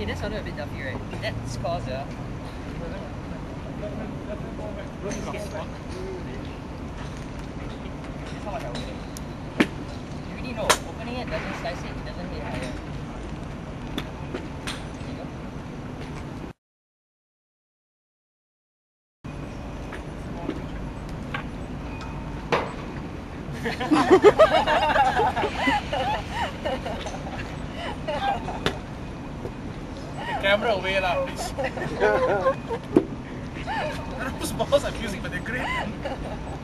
this one a bit duffy, right? That's cause you already know, opening it doesn't slice it doesn't hit higher. The camera away lah, please. I don't know whose balls I'm using, but they're great.